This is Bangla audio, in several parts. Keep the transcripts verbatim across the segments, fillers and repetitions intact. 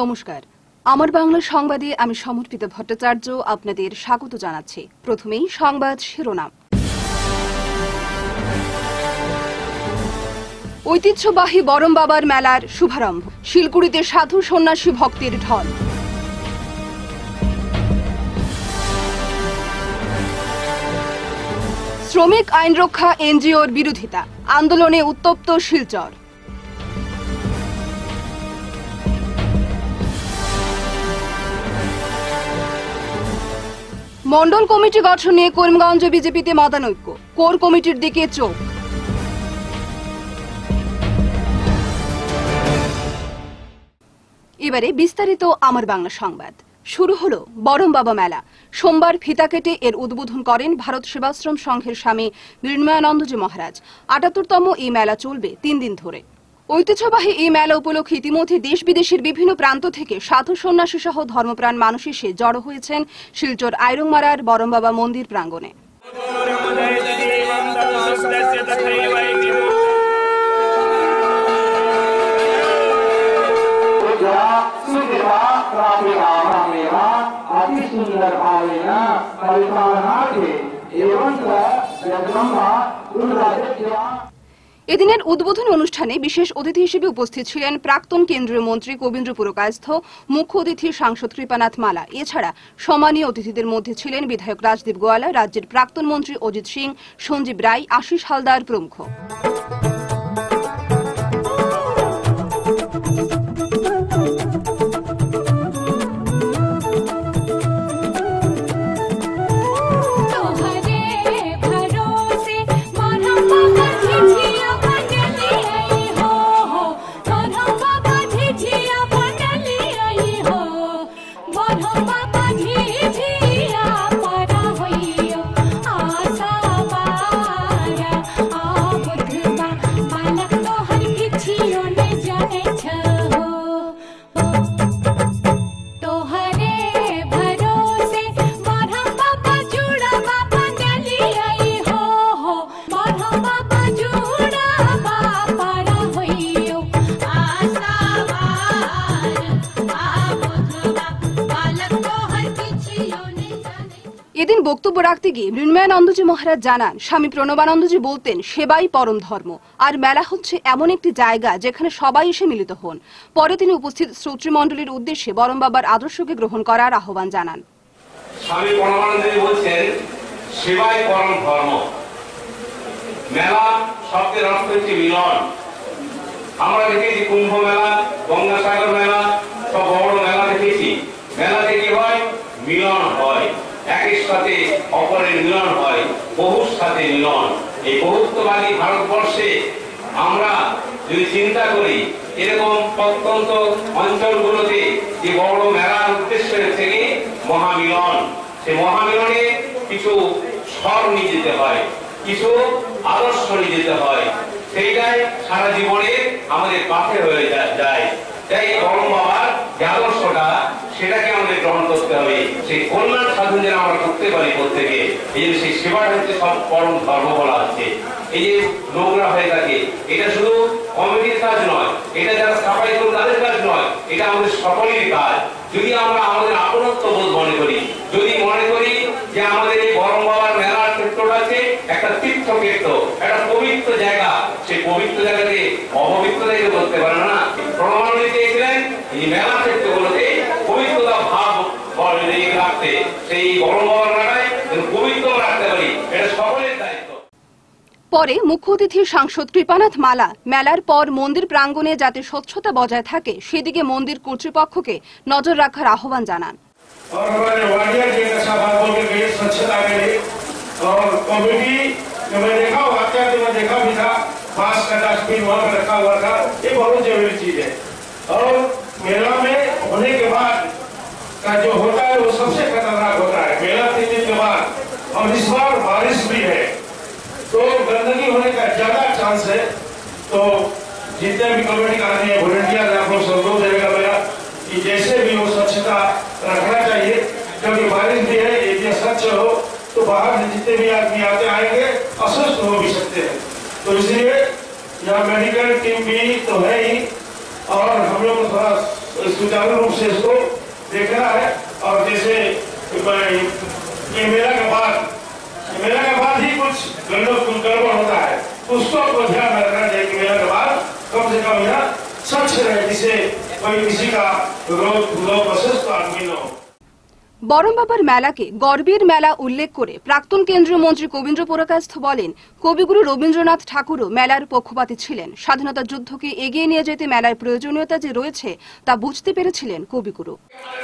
নমস্কার, আমার বাংলা সংবাদে আমি সমর্পিত ভট্টাচার্য আপনাদের স্বাগত জানাচ্ছি। প্রথমেই সংবাদ শিরোনাম। ঐতিহ্যবাহী বরম বাবার মেলার শুভারম্ভ, শিলকুড়িতে সাধু সন্ন্যাসী ভক্তের ঢল। শ্রমিক আইন রক্ষা এনজিওর বিরোধিতা, আন্দোলনে উত্তপ্ত শিলচর। মন্ডল কমিটি গঠনে করিমগঞ্জ বিজেপিতে মতানৈক্য, কোর কমিটির দিকে চোখ। এবারে বিস্তারিত আমার বাংলা সংবাদ। শুরু হলো বরম বাবা মেলা। সোমবার ফিতা কেটে এর উদ্বোধন করেন ভারত সেবাশ্রম সংঘের স্বামী মৃন্ময়ানন্দজি মহারাজ। আটাত্তরতম এই মেলা চলবে তিন দিন ধরে। ঐতিহ্যবাহী এই মেলা উপলক্ষে ইতিমধ্যে দেশ বিদেশের বিভিন্ন প্রান্ত থেকে সাধু সন্ন্যাসী সহ ধর্মপ্রাণ মানুষ এসে জড়ো হয়েছেন শিলচর আইরংমারার বরম বাবা মন্দির প্রাঙ্গণে। এদিনের উদ্বোধন অনুষ্ঠানে বিশেষ অতিথি হিসেবে উপস্থিত ছিলেন প্রাক্তন কেন্দ্রীয় মন্ত্রী কবীন্দ্র পুরকায়স্থ, মুখ্য অতিথি সাংসদ কৃপানাথ মালা। এছাড়া সম্মানীয় অতিথিদের মধ্যে ছিলেন বিধায়ক রাজদীপ গোয়ালা, রাজ্যের প্রাক্তন মন্ত্রী অজিত সিং, সঞ্জীব রায়, আশিস হালদার প্রমুখ। এদিন বক্তব্য রাখতে গিয়ে মৃন্ময়ানন্দজি মহারাজ জানান, স্বামী প্রণবানন্দজি বলতেন, সেবাই পরম ধর্ম। আর মেলা হচ্ছে এমন একটি জায়গা যেখানে সবাই এসে মিলিত হন। পরে তিনি উপস্থিত শ্রোতৃমণ্ডলীর উদ্দেশ্যে বরম বাবার আদর্শকে গ্রহণ করার আহ্বান জানান। স্বামী প্রণবানন্দজি বলছেন, সেবাই পরম ধর্ম। মেলা শব্দের অর্থ হচ্ছে মিলন। আমরা দেখেছি কুম্ভ মেলা, গঙ্গাসাগর মেলা, সব বড় মেলা দেখেছি। মেলাতে কি হয়? মিলন হয়, একের সাথে অপরের মিলন হয়, বহুর সাথে মিলন। এই বহুত্ববাদী ভারতবর্ষে আমরা যদি চিন্তা করি, এরকম প্রত্যন্ত অঞ্চলগুলোতে যে বড় মেলার উদ্দেশ্য হচ্ছে কি মহামিলন। সেই মহামিলনে কিছু স্বর নিয়ে যেতে হয়, কিছু আদর্শ নিয়ে যেতে হয়। সেইটাই সারা জীবনে আমাদের পাথে হয়ে যায়। তাই বরম বাবার যে আদর্শটা, সেটাকে আমাদের গ্রহণ করতে হবে। সেই কল্যাণ সাধন যেন আমরা করতে পারি প্রত্যেকে। এই যে সেই সেবাটা হচ্ছে সব পরম ধর্ম বলা হচ্ছে। এই যে নোংরা হয়ে থাকে, এটা শুধু কমিটির কাজ নয়, এটা যারা সাফাই করুন তাদের কাজ নয়, এটা আমাদের সকলের কাজ। যদি আমরা আমাদের আপনত্ব বোধ মনে করি, যদি মনে করি যে আমাদের এই বরম বাবার মেলার ক্ষেত্রটা আছে একটা তীর্থক্ষেত্র, একটা পবিত্র জায়গা, সেই পবিত্র জায়গাতে অপবিত্র জায়গা করতে পারে না। প্রমাণ দিয়েছিলেন এই মেলা ক্ষেত্রগুলোতে পবিত্রতা ভাব রাখতে, সেই বরম বাবার মেলায় পবিত্র রাখতে পারি, এটা সকলের দায়িত্ব। পরে মুখ্য অতিথি সাংসদ কৃপানাথ মালা মেলার পর মন্দির প্রাঙ্গণে যাতে স্বচ্ছতা বজায় থাকে সেদিকে মন্দির কর্তৃপক্ষকে নজর রাখার আহ্বান জানান। का जो होता है वो सबसे खतरनाक होता है। मेला तीन दिन के बाद, और इस बार बारिश भी है तो गंदगी होने का ज्यादा चांस है। तो जितने भी कमेटी का आदमी है, वॉलंटियर है, आपको संदेश देगा मेरा कि जैसे भी वो स्वच्छता रखना चाहिए। जब ये बारिश भी है, एरिया स्वच्छ हो तो बाहर से जितने भी आदमी आते आएंगे अस्वस्थ हो भी सकते हैं। तो इसलिए यहाँ मेडिकल टीम भी तो है ही, और हम लोग को थोड़ा सुचारू रूप से इसको देखना है। और जैसे ये मेला के बाद मेला के बाद ही कुछ गड़बड़ होता है, उसको आपको ध्यान में रखना चाहिए कि मेला के बाद कम से कम यहाँ स्वच्छ रहे, जिससे कोई किसी का रोग रोग अस्वस्थ आदमी न हो। বরম বাবার মেলাকে গর্বের মেলা উল্লেখ করে প্রাক্তন কেন্দ্রীয় মন্ত্রী কবীন্দ্র পুরকায়স্থ বলেন, কবিগুরু রবীন্দ্রনাথ ঠাকুরও মেলার পক্ষপাতী ছিলেন। স্বাধীনতা যুদ্ধকে এগিয়ে নিয়ে যেতে মেলার প্রয়োজনীয়তা যে রয়েছে তা বুঝতে পেরেছিলেন কবিগুরু।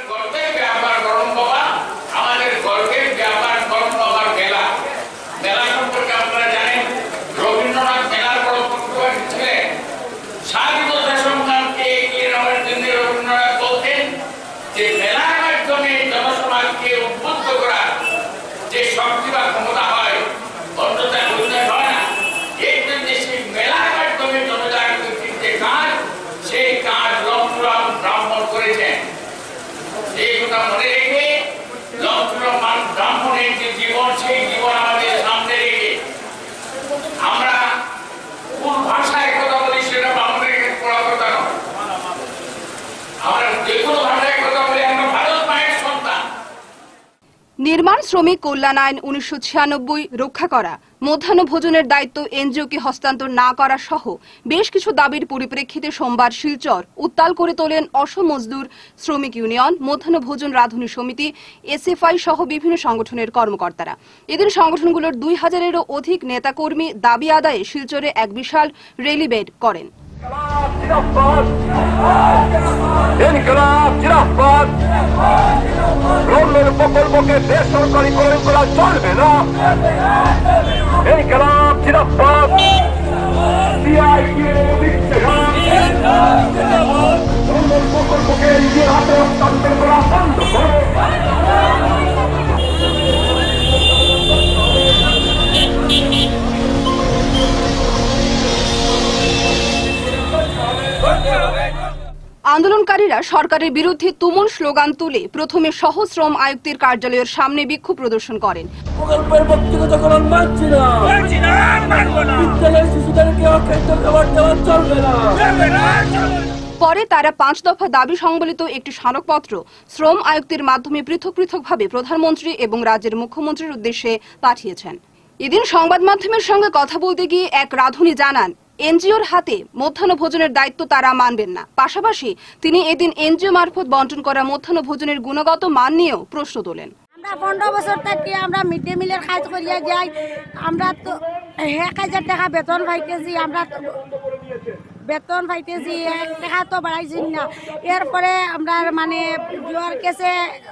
নির্মাণ শ্রমিক কল্যাণ আইন উনিশশো ছিয়ানব্বই রক্ষা করা, মধ্যাহ্ন ভোজনের দায়িত্ব এনজিওকে হস্তান্তর না করা সহ বেশ কিছু দাবির পরিপ্রেক্ষিতে সোমবার শিলচর উত্তাল করে তোলেন অসম মজদুর শ্রমিক ইউনিয়ন, মধ্যাহ্ন ভোজন রাঁধুনি সমিতি, এসএফআই সহ বিভিন্ন সংগঠনের কর্মকর্তারা। এদিন সংগঠনগুলোর দুই হাজারেরও অধিক নেতাকর্মী দাবি আদায়ে শিলচরে এক বিশাল র্যালি বের করেন। প্রকল্পকে বেসরকারিকরণ করা চলবে না। ইনকিলাব জিন্দাবাদ। প্রকল্পকে নিজের হাতে হস্তান্তর করা বন্ধ করো। আন্দোলনকারীরা সরকারের বিরুদ্ধে তুমুল স্লোগান তুলে প্রথমে সহ শ্রম আয়ুক্তের কার্যালয়ের সামনে বিক্ষোভ প্রদর্শন করেন। প্রকল্পের ব্যক্তিগতকরণ মানছি না, মানছি না, মানব না। বিদ্যালয়ের শিশুদেরকে অখাদ্য খাবার দেওয়া চলবে না, চলবে না। পরে তারা পাঁচ দফা দাবি সংবলিত একটি স্মারকপত্র শ্রম আয়ুক্তের মাধ্যমে পৃথক পৃথকভাবে প্রধানমন্ত্রী এবং রাজ্যের মুখ্যমন্ত্রীর উদ্দেশ্যে পাঠিয়েছেন। এদিন সংবাদ মাধ্যমের সঙ্গে কথা বলতে গিয়ে এক রাঁধুনি জানান, এনজিওর হাতে মধ্যাহ্ন ভোজনের দায়িত্ব তারা মানবেন না। পাশাপাশি তিনি এদিন এনজিও মারফত বন্টন করা মধ্যাহ্ন ভোজনের গুণগত মান নিয়েও প্রশ্ন তোলেন। আমরা পনেরো বছর থেকে আমরা মিড ডে মিলের কাজ করিয়া যাই, আমরা তো এক হাজার টাকা বেতন পাইতেছি, আমরা বেতন পাইতেছি এক টাকা তো বাড়াইছি না। এরপরে আমরা মানে জোয়ার কেসে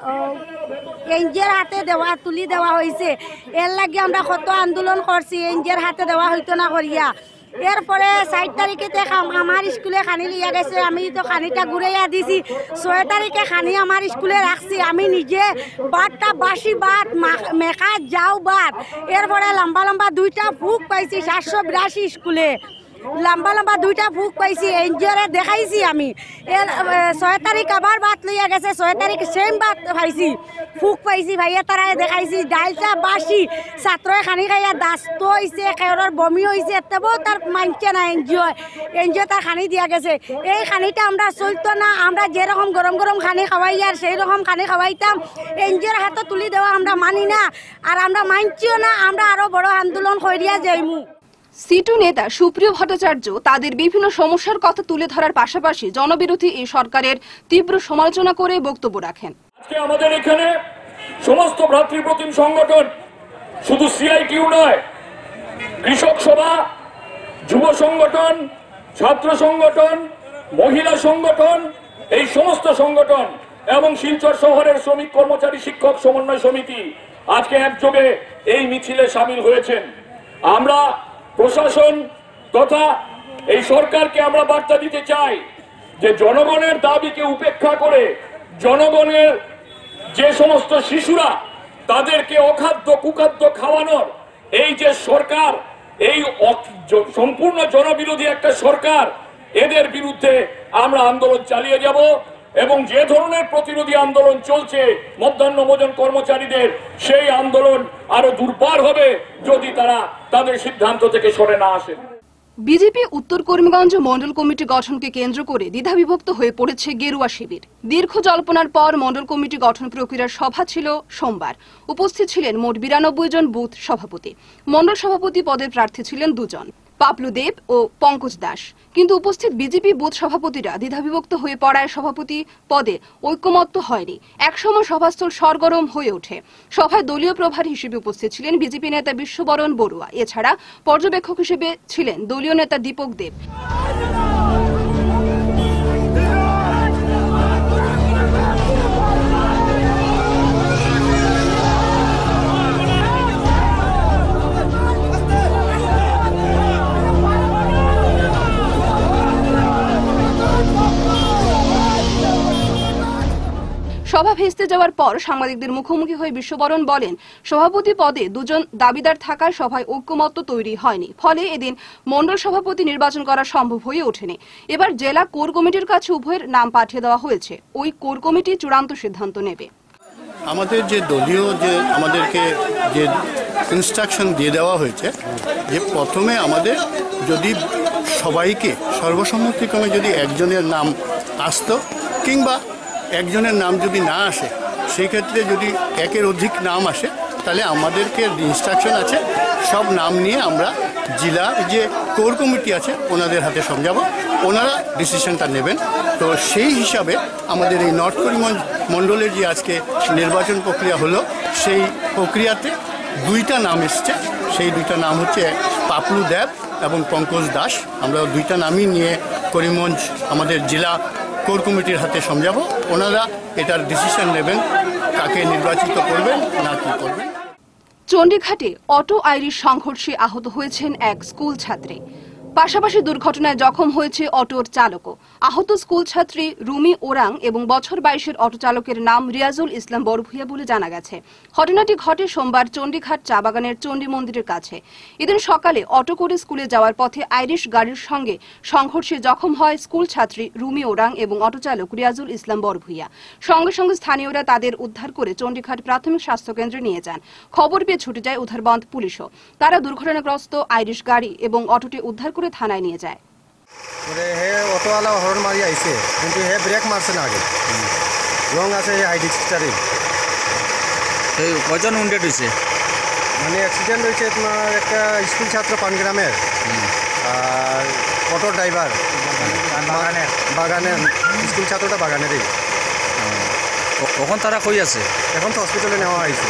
এনজিওর হাতে দেওয়া তুলি দেওয়া হয়েছে, এর লাগে আমরা কত আন্দোলন করছি, এনজিওর হাতে দেওয়া হইতো না করিয়া। এরপরে চার তারিখেতে আমার স্কুলে খানি লিয়া গেছে, আমি তো খানিটা ঘুরাইয়া দিছি। ছয় তারিখে খানি আমার স্কুলে রাখছি, আমি নিজে বারটা বাসি বাদ মেখা যাও বাদ। এরপরে লম্বা লম্বা দুইটা ফুক পাইছি সাতশো বিরাশি স্কুলে, লম্বা লম্বা দুইটা ফুক পাইছি, এনজিওরে দেখাইছি আমি। এর ছয় তারিখ আবার বাদ লইয়া গেছে, ছয় তারিখ সেম বাদ পাইছি, ফুক পাইছি, ভাইয়া তারা দেখাইছি। ডাইলটা বাসি ছাত্রই খানি খাইয়া দাস্ত হয়েছে, কেউর বমি হয়েছে, তবুও তার মানছে না এনজিও। এনজিও তার খানি দিয়া গেছে। এই খানিটা আমরা চলতো না, আমরা যেরকম গরম গরম খানি খাওয়াই আর সেই রকম খানি খাওয়াইতাম। এনজিওর হাতে তুলি দেওয়া আমরা মানি না, আর আমরা মানছিও না। আমরা আরো বড় আন্দোলন করিয়া যাইমু। সিটু নেতা সুপ্রিয় ভট্টাচার্য তাদের বিভিন্ন সমস্যার কথা তুলে ধরার পাশাপাশি জনবিরোধী এই সরকারের তীব্র সমালোচনা করে বক্তব্য রাখেন। আজকে আমাদের এখানে সমস্ত ভ্রাতৃপ্রতিম সংগঠন, শুধু সিআইটিউ নয়, কৃষক সভা, যুব সংগঠন, ছাত্র সংগঠন, মহিলা সংগঠন, এই সমস্ত সংগঠন এবং শিলচর শহরের শ্রমিক কর্মচারী শিক্ষক সমন্বয় সমিতি আজকে একযোগে এই মিছিলে সামিল হয়েছেন। আমরা প্রশাসন তথা এই সরকারকে আমরা বার্তা দিতে চাই যে জনগণের দাবিকে উপেক্ষা করে জনগণের যে সমস্ত শিশুরা তাদেরকে অখাদ্য কুখাদ্য খাওয়ানোর এই যে সরকার, এই সম্পূর্ণ জনবিরোধী একটা সরকার, এদের বিরুদ্ধে আমরা আন্দোলন চালিয়ে যাব। এবং যে ধরনের প্রতিরোধী আন্দোলন চলছে মধ্যাহ্ন ভোজন কর্মচারীদের, সেই আন্দোলন আরো দুর্বার হবে যদি তারা তাদের সিদ্ধান্ত থেকে সরে না আসে। বিজেপি উত্তর করিমগঞ্জ মন্ডল কমিটি গঠনকে কেন্দ্র করে দ্বিধাবিভক্ত হয়ে পড়েছে গেরুয়া শিবির। দীর্ঘ জল্পনার পর মন্ডল কমিটি গঠন প্রক্রিয়ার সভা ছিল সোমবার। উপস্থিত ছিলেন মোট বিরানব্বই জন বুথ সভাপতি। মন্ডল সভাপতি পদের প্রার্থী ছিলেন দুজন, পাপলু দেব ও পঙ্কজ দাস। কিন্তু উপস্থিত বিজেপি বুথ সভাপতিরা দ্বিধাবিভক্ত হয়ে পড়ায় সভাপতি পদে ঐক্যমত্য হয়নি। একসময় সভাস্থল সরগরম হয়ে ওঠে। সভায় দলীয় প্রভারী হিসেবে উপস্থিত ছিলেন বিজেপি নেতা বিশ্ববরণ বড়ুয়া। এছাড়া পর্যবেক্ষক হিসেবে ছিলেন দলীয় নেতা দীপক দেব। সভা ভেস্তে যাওয়ার পর সাংবাদিকদের মুখোমুখি হয়ে বিশ্ববরণ বলেন, সভাপতি পদে দুজন দাবিদার থাকায় সভায় ঐক্যমত্য তৈরি হয়নি। ফলে এদিন মন্ডল সভাপতি নির্বাচন করা সম্ভব হয়ে ওঠেনি। এবার জেলা কোর কমিটির কাছে উভয়ের নাম পাঠিয়ে দেওয়া হয়েছে। ওই কোর কমিটি চূড়ান্ত সিদ্ধান্ত নেবে। আমাদের যে দলীয় যে আমাদেরকে যে ইনস্ট্রাকশন দিয়ে দেওয়া হয়েছে যে প্রথমে আমাদের যদি সবাইকে সর্বসম্মতিক্রমে যদি একজনের নাম আসতো কিংবা একজনের নাম যদি না আসে, সেই ক্ষেত্রে যদি একের অধিক নাম আসে তাহলে আমাদেরকে ইনস্ট্রাকশন আছে সব নাম নিয়ে আমরা জেলার যে কোর কমিটি আছে ওনাদের হাতে সমঝাবো, ওনারা ডিসিশনটা নেবেন। তো সেই হিসাবে আমাদের এই নর্থ করিমগঞ্জ মণ্ডলের যে আজকে নির্বাচন প্রক্রিয়া হলো, সেই প্রক্রিয়াতে দুইটা নাম এসছে। সেই দুইটা নাম হচ্ছে পাপলু দেব এবং পঙ্কজ দাস। আমরা দুইটা নামই নিয়ে করিমগঞ্জ আমাদের জেলা কোর কমিটির হাতে সমঝাবো, ওনারা এটার ডিসিশন নেবেন কাকে নির্বাচিত করবেন না কি করবেন। চণ্ডীঘাটে অটো আইরিশ সংঘর্ষে আহত হয়েছেন এক স্কুল ছাত্রী। পাশাপাশি দুর্ঘটনায় জখম হয়েছে অটোর চালকও। আহত স্কুল ছাত্রী রুমি ওরাং এবং বছর বাইশের অটো চালকের নাম রিয়াজুল ইসলাম বরভুইয়া বলে জানা গেছে। ঘটনাটি ঘটে সোমবার চণ্ডীঘাট চা বাগানের চণ্ডী মন্দিরের কাছে। এদিন সকালে অটো করে স্কুলে যাওয়ার পথে আইরিশ গাড়ির সঙ্গে সংঘর্ষে জখম হয় স্কুল ছাত্রী রুমি ওরাং এবং অটো চালক রিয়াজুল ইসলাম বরভুইয়া। সঙ্গে সঙ্গে স্থানীয়রা তাদের উদ্ধার করে চণ্ডীঘাট প্রাথমিক স্বাস্থ্য কেন্দ্রে নিয়ে যান। খবর পেয়ে ছুটে যায় উদ্ধারবন্ধ পুলিশও। তারা দুর্ঘটনাগ্রস্ত আইরিশ গাড়ি এবং অটোটি উদ্ধার করে থানায় নিয়ে যায়। হে অটোওয়ালা হর্ন মারি আইছে কিন্তু হে ব্রেক মারছে না আগে রং আছে আইডিক্সটারে। কজন উন্ডেড হয়েছে? মানে অ্যাক্সিডেন্ট হয়েছে তোমার একটা স্কুল ছাত্র পানগ্রামের আর অটো ড্রাইভার বাগানের বাগানের স্কুল ছাত্রটা বাগানেরই। কখন তারা কই আছে? এখন তো হসপিটালে নেওয়া হয়েছে।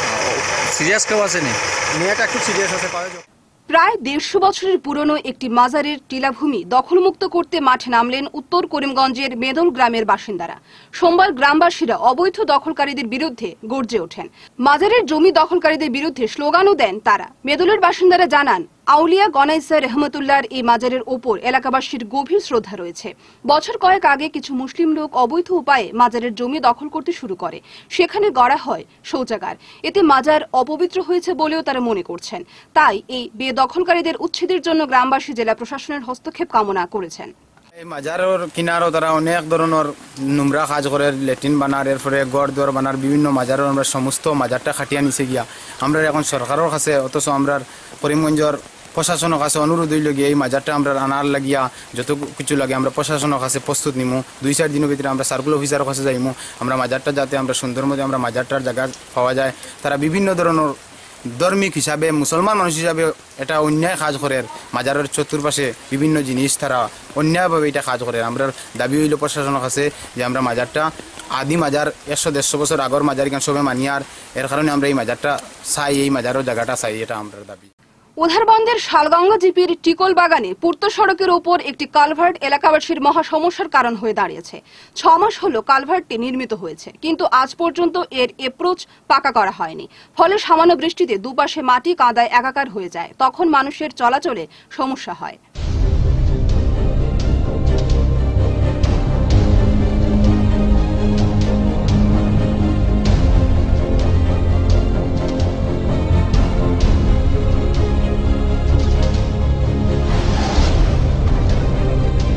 সিরিয়াস কেউ আসেনি? মেয়েটা একটু সিরিয়াস আছে। পাওয়া যায় প্রায় দেড়শো বছরের পুরনো একটি মাজারের টিলাভূমি দখলমুক্ত করতে মাঠে নামলেন উত্তর করিমগঞ্জের মেদল গ্রামের বাসিন্দারা। সোমবার গ্রামবাসীরা অবৈধ দখলকারীদের বিরুদ্ধে গর্জে ওঠেন। মাজারের জমি দখলকারীদের বিরুদ্ধে স্লোগানও দেন তারা। মেদলের বাসিন্দারা জানান, আউলিয়া গনাইসা রহমতুল্লাহর এই মাজারের ওপর এলাকাবাসীর গভীর শ্রদ্ধা রয়েছে। বছর কয়েক আগে কিছু মুসলিম লোক অবৈধ উপায়ে মাজারের জমি দখল করতে শুরু করে। সেখানে গড়া হয় শৌচাগার। এতে মাজার অপবিত্র হয়েছে বলেও তারা মনে করছেন। তাই এই বেদখলকারীদের উচ্ছেদের জন্য গ্রামবাসী জেলা প্রশাসনের হস্তক্ষেপ কামনা করেছেন। এই মাজারের কিনারও তারা অনেক ধরনের নোংরা কাজ করে, লেট্রিন বানার, এরপরে গড় দুয়ার বানার, বিভিন্ন মাজারের আমরা সমস্ত মাজারটা খাটিয়া নিছে গিয়া আমরা এখন সরকারের কাছে অথচ আমরা করিমগঞ্জের প্রশাসনের কাছে অনুরোধ হইল গিয়ে এই মাজারটা আমরা আনার লাগিয়া যত কিছু লাগে আমরা প্রশাসনের কাছে প্রস্তুত নিমু। দুই চার দিনের ভিতরে আমরা সার্কুল অফিসারের কাছে যাইমু। আমরা মাজারটা যাতে আমরা সুন্দর মধ্যে আমরা মাজারটার জায়গা পাওয়া যায়। তারা বিভিন্ন ধরনের ধর্মিক হিসাবে, মুসলমান মানুষ হিসাবে এটা অন্যায় কাজ করে। মাজারের চতুর্পাশে বিভিন্ন জিনিস তারা অন্যায়ভাবে এটা কাজ করে। আমরা দাবি হইল প্রশাসনের কাছে যে আমরা মাজারটা আদি মাজার একশো দেড়শো বছর আগর মাজার এখানে সবে মানিয়ার, এর কারণে আমরা এই মাজারটা চাই, এই মাজারের জায়গাটা চাই, এটা আমরা দাবি। উধারবন্দের শালগঙ্গা জিপির টিকল বাগানে পূর্ত সড়কের ওপর একটি কালভার্ট এলাকাবাসীর মহা সমস্যার কারণ হয়ে দাঁড়িয়েছে। ছ মাস হলো কালভার্টটি নির্মিত হয়েছে, কিন্তু আজ পর্যন্ত এর এপ্রোচ পাকা করা হয়নি। ফলে সামান্য বৃষ্টিতে দুপাশে মাটি কাদায় একাকার হয়ে যায়। তখন মানুষের চলাচলে সমস্যা হয়।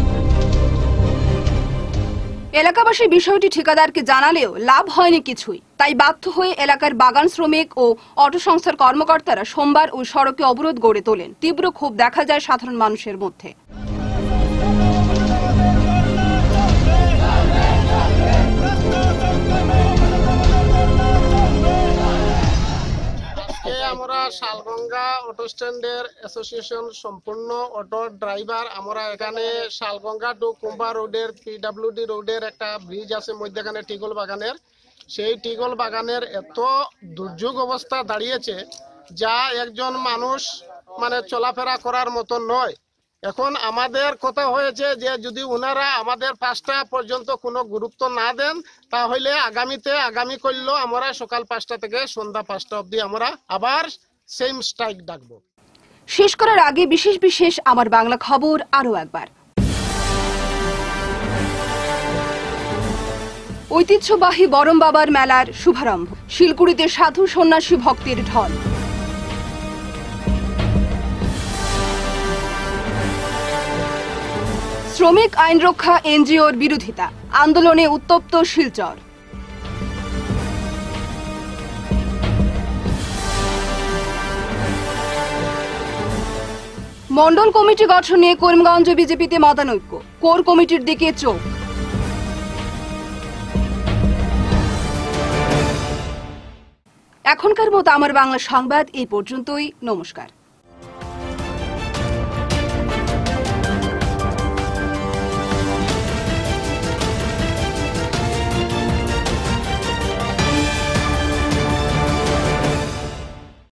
এলাকাবাসী বিষয়টি ঠিকাদারকে জানালেও লাভ হয়নি কিছুই। তাই বাধ্য হয়ে এলাকার বাগান শ্রমিক ও অটো সংস্থার কর্মকর্তারা সোমবার ওই সড়কে অবরোধ গড়ে তোলেন। তীব্র ক্ষোভ দেখা যায় সাধারণ মানুষের মধ্যে। আমরা শালগঙ্গা অটো স্ট্যান্ডের অ্যাসোসিয়েশন সম্পূর্ণ অটো ড্রাইভার আমরা এখানে শালগঙ্গা টু কুম্বা রোডের পিডাব্লিউডি রোডের একটা ব্রিজ আছে মধ্যখানে টিগল বাগানের, সেই টিগল বাগানের এত দুর্যোগ অবস্থা দাঁড়িয়েছে যা একজন মানুষ মানে চলাফেরা করার মতো নয়। এখন আমাদের কথা হয়েছে যে যদি ওনারা আমাদের পাঁচটা পর্যন্ত কোনো গুরুত্ব না দেন তাহলে আগামীতে আগামী করলেও আমরা সকাল পাঁচটা থেকে সন্ধ্যা পাঁচটা অবধি আমরা আবার সেম স্ট্রাইক ডাকবো। শেষ করার আগে বিশেষ বিশেষ আমার বাংলা খবর আরো একবার। ঐতিহ্যবাহী বরম বাবার মেলার শুভারম্ভ, শিলকুড়িতে সাধু সন্ন্যাসী ভক্তের ঢল। শ্রমিক আইন রক্ষা এনজিওর বিরোধিতা, আন্দোলনে উত্তপ্ত শিলচর। মন্ডল কমিটি গঠনে করিমগঞ্জ বিজেপিতে মতানৈক্য, কোর কমিটির দিকে চোখ। এখনকার মতো আমার বাংলা সংবাদ এই পর্যন্তই। নমস্কার।